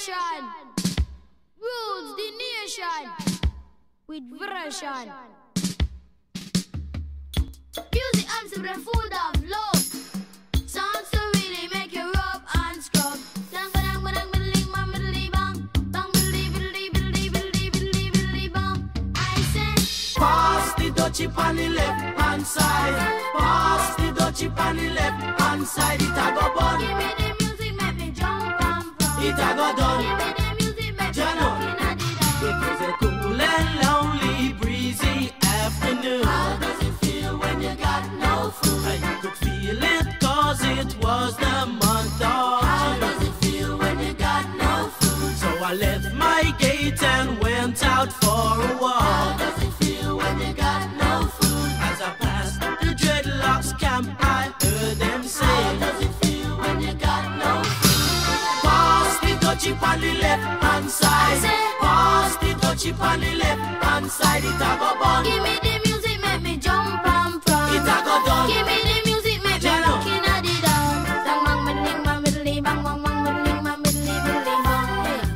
station rules the nation with version. Music answer the food of love. Songs to really make you rub and scrub. Dang ba dang biddly bang biddly bang bang biddly biddly biddly biddly biddly biddly bang. I say pass the dutchie on the left hand side. Pass the dutchie on the left hand side. It a go bun. Give me the music, make me jump and from. It a go done. Give me the music, make me Jano. walk in the dark. It was a cool and lonely, breezy afternoon. How does it feel when you got no food? I could feel it cause it was the month of How June. does it feel when you got no food? So I left my gate and went out for a How walk. does it feel when you got no food? As I passed the dreadlocks camp, I heard them How say, does it feel when you got no food? pass the dutchie on the left hand side. say, Pass the dutchie on the left hand side. It a go bun. give me the music, make me jump and from. It a go done. Give me the music, make me Jano. walk in the dark. Dang bang biddling bang biddly bang bang bang biddling bang biddly biddly bang.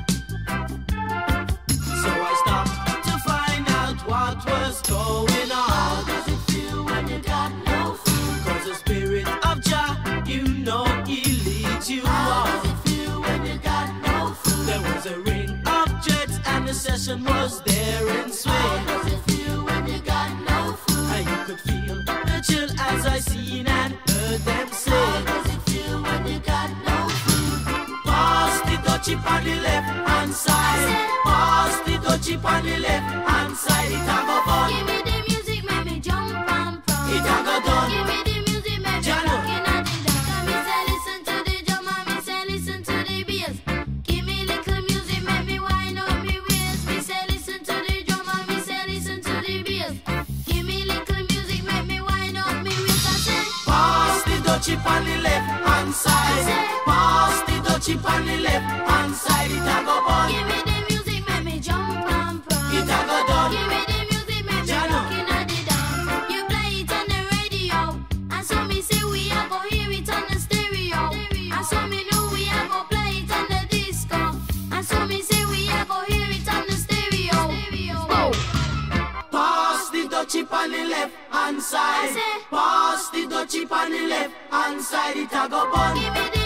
So I stopped to find out what was going How on. does it feel when you got no food? Cause the spirit of Jah, you know he leads you How on. does it feel when you got no food? There was a ring of jets and the session was there in How swing. does it feel when you got no food? And you could feel the chill as I seen and heard them How say, does it feel when you got no food? pass the dutchie on the left hand side. Pass the dutchie on the left hand side. It a go fun. Give me the music, make me jump and from. It a go done. Give me the music, make me Jano. walk in the dark. Come me say listen to the drum and me say listen to the bass. Give me little music, make me wind up me waist. Me say listen to the drum and me say listen to the bass. Give me little music, make me wind up me waist. I say Pass the dutchie on the left hand side. Pass the dutchie on the left hand side. It a go bun. give me the music, make me jump and from. It a go done. Give me the music, make me Jano. walk in the dark. You play it on the radio, and so me say we a go hear it on the stereo. And so me know we a go play it on the disco. And so me say we a go hear it on the stereo. Whoa. Pass the dutchie on the left hand side. I say, Pass the dutchie on the left hand side. It a go bun. give me the